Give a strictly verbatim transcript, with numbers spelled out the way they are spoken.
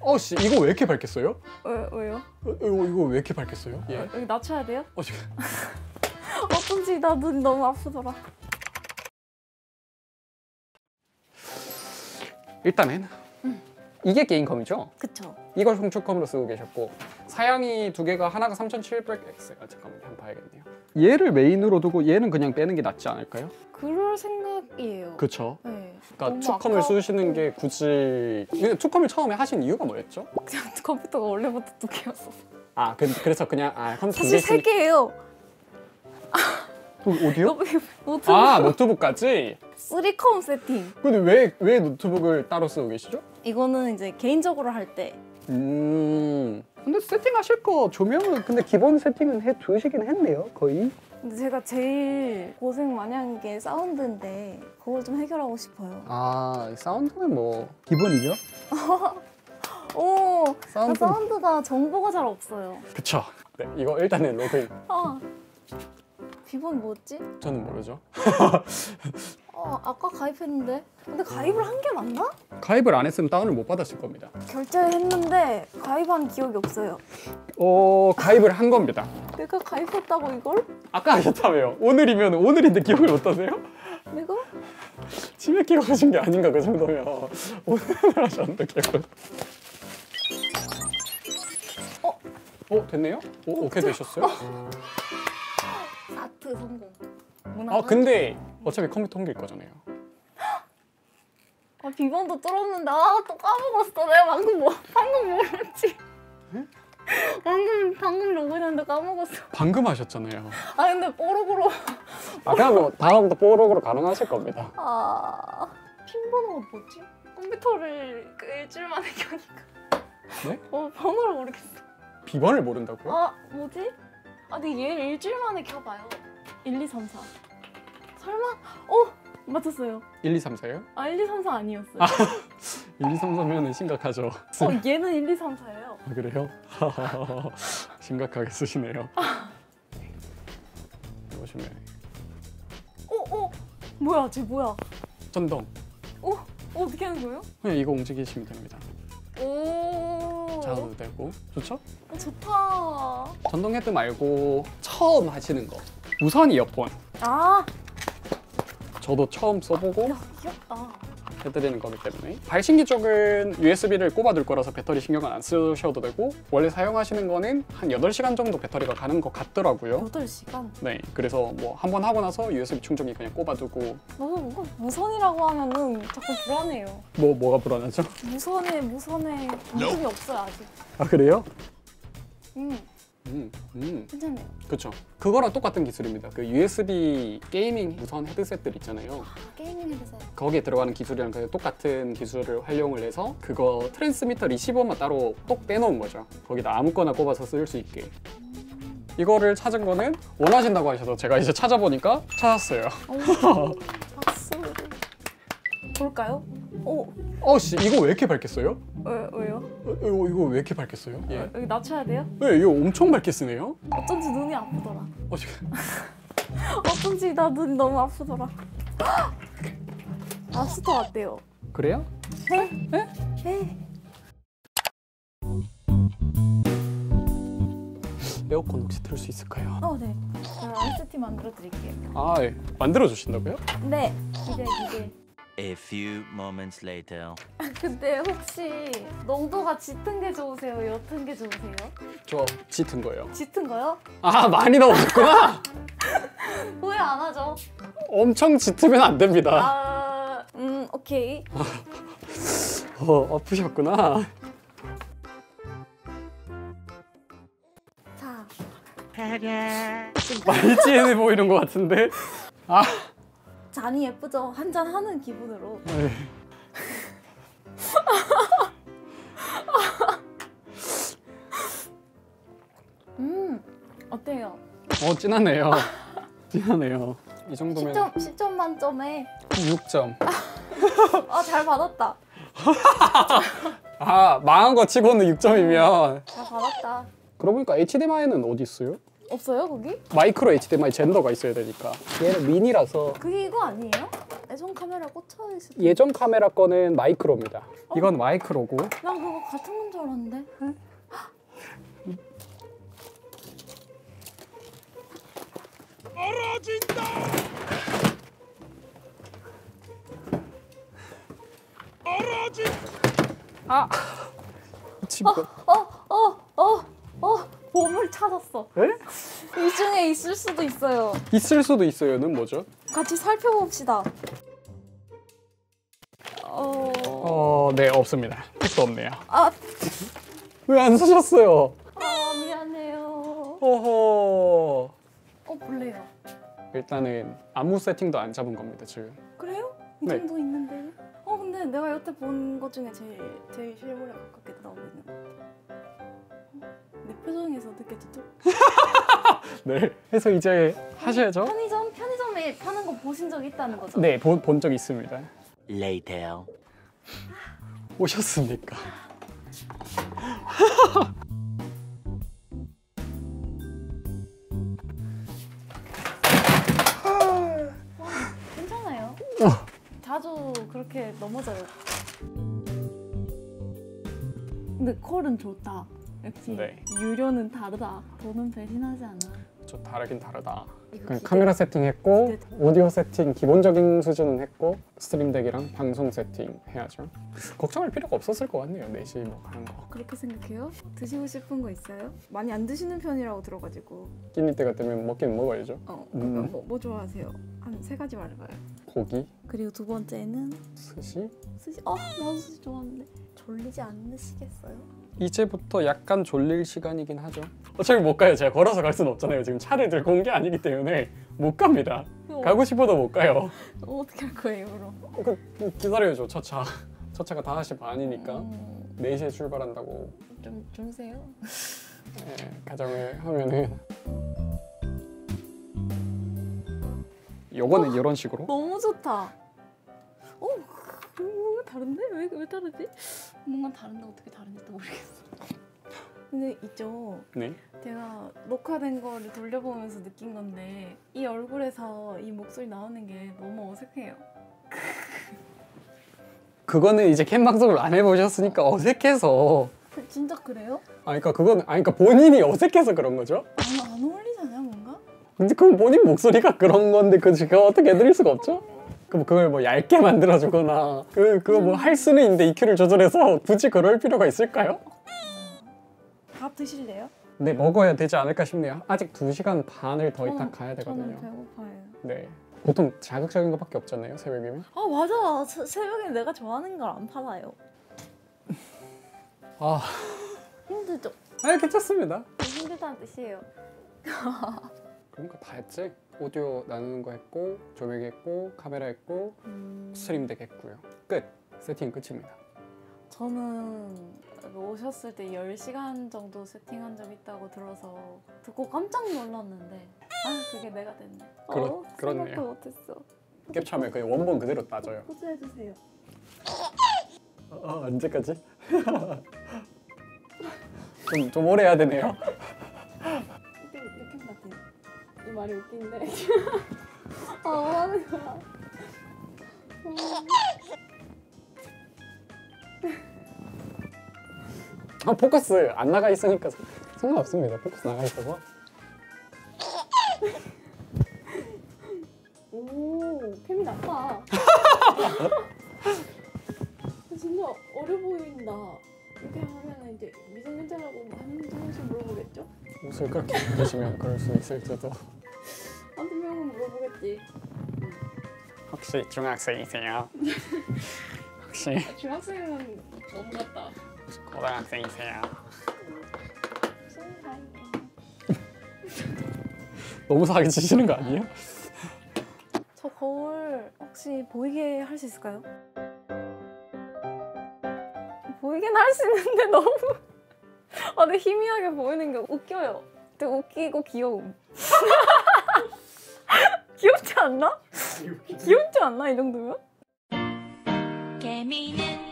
어씨 이거 왜 이렇게 밝겠어요? 왜, 왜요? 어, 이거, 이거 왜 이렇게 밝겠어요? 예. 어, 여기 낮춰야 돼요? 어, 지금. 어쩐지 나 눈이 너무 아프더라. 일단은 음. 이게 게임컴이죠? 그쵸. 이걸 송출컴으로 쓰고 계셨고 사양이 두 개가 하나가 삼천칠백 엑스. 아, 잠깐만 한번 봐야겠네요. 얘를 메인으로 두고 얘는 그냥 빼는 게 낫지 않을까요? 그럴 생각이에요. 그쵸? 네. 그러니까 투컴을 아까워. 쓰시는 게 굳이 근데 투컴을 처음에 하신 이유가 뭐였죠? 그냥 컴퓨터가 원래부터 두 개였어. 아 그, 그래서 그냥 아 컴퓨터 사실 세 개예요. 어, 어디요? 노트북. 아 노트북까지? 쓰리컴 세팅. 근데 왜, 왜 노트북을 따로 쓰고 계시죠? 이거는 이제 개인적으로 할 때. 음 근데 세팅하실 거 조명은 근데 기본 세팅은 해 두시긴 했네요 거의. 근데 제가 제일 고생 많이 한 게 사운드인데 그걸 좀 해결하고 싶어요. 아 사운드는 뭐 기본이죠? 오, 사운드. 나 사운드가 정보가 잘 없어요. 그쵸. 네 이거 일단은 로그인. 아, 비번 뭐였지? 저는 모르죠. 어, 아까 가입했는데. 근데 가입을 한 게 맞나? 가입을 안 했으면 다운을 못 받았을 겁니다. 결제했는데 가입한 기억이 없어요. 어 가입을 한 겁니다. 내가 가입했다고 이걸? 아까 하셨다며요. 오늘이면 오늘인데 기억을 못 하세요? 내가? 집에 기억하신 게 아닌가 그 정도면 오늘 하셨는데 기억을. 어? 어 됐네요? 오, 오케이 되셨어요? 아트 성공. 아 근데 어차피 컴퓨터 옮길 거잖아요. 아, 비번도 뚫었는데 아 또 까먹었어. 내가 방금 뭐 방금 뭐랬지? 네? 방금 방금 로그인했는데 까먹었어. 방금 하셨잖아요. 아 근데 뽀록으로. 아 그냥 뭐 다음부터 뽀록으로 가능하실 겁니다. 아 핀 번호가 뭐지? 컴퓨터를 그 일주일 만에 켜니까. 네? 어 번호를 모르겠어. 비번을 모른다고요? 아 뭐지? 아 근데 얘를 일주일 만에 켜봐요. 일, 이, 삼, 사. 설마? 어 맞췄어요. 일, 이, 삼, 사요? 아 일, 이, 삼, 사 아니었어요. 아, 일, 이, 삼, 사면은 심각하죠. 어 얘는 일, 이, 삼, 사예요. 아, 그래요? 심각하게 쓰시네요. 보시면 어 어 뭐야 쟤 뭐야? 전동. 어, 어 어떻게 하는 거예요? 그냥 이거 움직이시면 됩니다. 오. 자도 되고 좋죠? 어, 좋다. 전동 헤드 말고 처음 하시는 거 무선 이어폰. 아. 저도 처음 써보고 야 귀엽다. 해드리는 거기 때문에 발신기 쪽은 유에스비를 꼽아둘 거라서 배터리 신경은 안 쓰셔도 되고 원래 사용하시는 거는 한 여덟 시간 정도 배터리가 가는 것 같더라고요. 여덟 시간? 네, 그래서 뭐 한 번 하고 나서 유에스비 충전기 그냥 꼽아두고. 너무 뭔가 무선이라고 하면은 자꾸 불안해요. 뭐 뭐가 불안하죠? 무선에 무선에 관심이 없어요 아직. 아 그래요? 음 음, 음, 괜찮네요. 그렇죠. 그거랑 똑같은 기술입니다. 그 유에스비 게이밍 무선 헤드셋들 있잖아요. 게이밍 헤드셋. 거기에 들어가는 기술이랑 그 똑같은 기술을 활용을 해서 그거 트랜스미터 리시버만 따로 똑 떼놓은 거죠. 거기다 아무거나 꼽아서 쓸 수 있게. 이거를 찾은 거는 원하신다고 하셔서 제가 이제 찾아보니까 찾았어요. 오, 박수. 볼까요? 오. 어씨 이거 왜 이렇게 밝겠어요? 왜, 왜요? 어, 이거, 이거 왜 이렇게 밝겠어요? 예. 어, 여기 낮춰야 돼요? 네, 이거 엄청 밝게 쓰네요. 어쩐지 눈이 아프더라. 어, 지금. 어쩐지 나 눈이 너무 아프더라. 마스터 어때요? 그래요? 네? 네? 네. 에어컨 혹시 틀 수 있을까요? 어, 네. 제가 아이스티 만들어 드릴게요. 아, 예. 만들어 주신다고요? 네. 기대, 기대. A few moments later. 근데 혹시 농도가 짙은 게 좋으세요? 옅은 게 좋으세요? 저 짙은 거예요. 짙은 거요? 아, 많이 넣으셨구나. 후회 안 하죠? 엄청 짙으면 안 됩니다. 아, 음, 오케이. 어, 아프셨구나. 자, 좀 많이 찌해 보이는 것 같은데. 아, 잔이 예쁘죠? 한잔 하는 기분으로. 네. 음, 어때요? 어, 진하네요. 진하네요. 이 정도면 십 점, 십 점 만점에 육 점. 아, 잘 받았다. 아, 망한 거 치고는 육 점이면. 잘 받았다. 그러고 보니까 에이치디엠아이는 어디 있어요? 없어요, 거기? 마이크로 에이치디엠아이 젠더가 있어야 되니까. 얘는 미니라서. 그게 이거 아니에요? 예전 카메라 꽂혀 있을 때. 예전 카메라 거는 마이크로입니다. 어? 이건 마이크로고. 나 그거 같은 건 줄 알았는데. 아! 지금 어어어어 보물 찾았어. 에? 이 중에 있을 수도 있어요. 있을 수도 있어요는 뭐죠? 같이 살펴봅시다. 어. 어, 네 없습니다. 택도 없네요. 아, 왜 안 사셨어요? 아 미안해요. 어허. 어 볼래요. 일단은 아무 세팅도 안 잡은 겁니다 지금. 그래요? 이 네. 정도 있는데. 어 근데 내가 여태 본 것 중에 제일 제일 실물에 가깝게 나오고 있는 것 같아. 어? 내 표정에서 느껴지죠? 네. 해서 이제 하셔야죠. 편의점 편의점에 파는 거 보신 적 있다는 거죠? 네, 본 적 있습니다. Later. 오셨습니까? 괜찮아요. 어. 자주 그렇게 넘어져요. 근데 컬은 좋다. 역시 네. 유료는 다르다. 돈은 배신하지 않아. 좀 다르긴 다르다. 이거 그냥 기대- 카메라 세팅했고 기대돼. 오디오 세팅 기본적인 수준은 했고 스트림덱이랑 방송 세팅 해야죠. 걱정할 필요가 없었을 것 같네요. 넷이 뭐 하는 거. 그렇게 생각해요? 드시고 싶은 거 있어요? 많이 안 드시는 편이라고 들어가지고. 끼니 때가 되면 먹긴 먹어야죠. 어, 음. 뭐, 뭐 좋아하세요? 한 세 가지 말해봐요. 고기, 그리고 두 번째는 스시. 스시. 아, 나도 스시 좋아하는데 졸리지 않으시겠어요? 이제부터 약간 졸릴 시간이긴 하죠. 어차피 못 가요. 제가 걸어서 갈 수는 없잖아요. 지금 차를 들고 온 게 아니기 때문에 못 갑니다. 어, 가고 싶어도 못 가요. 어떻게 할 거예요, 그럼? 어, 그, 기다려야죠. 첫 차. 첫 차가 다섯 시 반이니까 음, 네 시에 출발한다고 좀 주무세요. 예, 가정을 하면은 요거는 이런 식으로 너무 좋다. 어, 뭔가 다른데? 왜, 왜 다르지? 뭔가 다른데 어떻게 다른지도 모르겠어. 근데 있죠. 네. 제가 녹화된 거를 돌려보면서 느낀 건데 이 얼굴에서 이 목소리 나오는 게 너무 어색해요. 그거는 이제 캠 방송을 안 해보셨으니까 어색해서 그, 진짜 그래요? 아 그러니까 그건 아니 그러니까 본인이 어색해서 그런 거죠. 안, 안 어울리잖아요, 뭔가? 근데 그건 본인 목소리가 그런 건데 그 제가 어떻게 해드릴 수가 없죠? 그럼 그걸 뭐 얇게 만들어주거나 그 그거 뭐 할 수는 있는데 이큐를 조절해서 굳이 그럴 필요가 있을까요? 밥 드실래요? 네 먹어야 되지 않을까 싶네요. 아직 두 시간 반을 더 있다 저는- 가야 저는 되거든요. 배고파요. 네. 보통 자극적인 것밖에 없잖아요 새벽이면. 아 맞아. 새- 새벽에 내가 좋아하는 걸 안 팔아요. 아, 힘들죠? 아 괜찮습니다. 힘들다는 뜻이에요. 그러니까 다 했지. 오디오 나누는 거 했고 조명 했고 카메라 했고 음, 스트림덱 했고요. 끝. 세팅 끝입니다. 저는 오셨을 때 열 시간 정도 세팅한 적 있다고 들어서 듣고 깜짝 놀랐는데 아 그게 내가 됐네. 그렇- 어, 그렇네요. 생각도 못했어. 캡처하면 그냥 원본 그대로 따져요. 포즈해주세요. 어, 언제까지? 좀, 좀 오래 해야 되네요. 웃긴, 웃긴 것 같아요. 이 말이 웃긴데. 아, 뭐 하는 거야. 음. 아 포커스 안 나가 있으니까 상관없습니다. 포커스 나가 있어서. 오, 캠이 나빠. 진짜 어려 보인다. 이렇게 하면 이제 미성년자라고 한 명씩 물어보겠죠? 옷을 그렇게 입으시면 그럴 수 있을지도. 한두 명은 물어보겠지. 혹시 중학생이세요? 혹시 중학생은 너무 같다. 고등학생이세요? 스무 살. 너무 사기치시는 거 아니에요? 저 거울 혹시 보이게 할 수 있을까요? 보이긴 할 수 있는데 너무 아, 근데 희미하게 보이는 게 웃겨요. 되게 웃기고 귀여움. 귀엽지 않나? 귀엽지 않나 이 정도면? 개미는